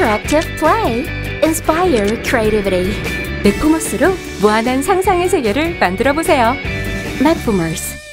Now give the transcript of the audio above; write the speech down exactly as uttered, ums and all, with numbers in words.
Interactive play. Inspire creativity. 맥포머스로 무한한 상상의 세계를 만들어보세요. MAGFORMERS.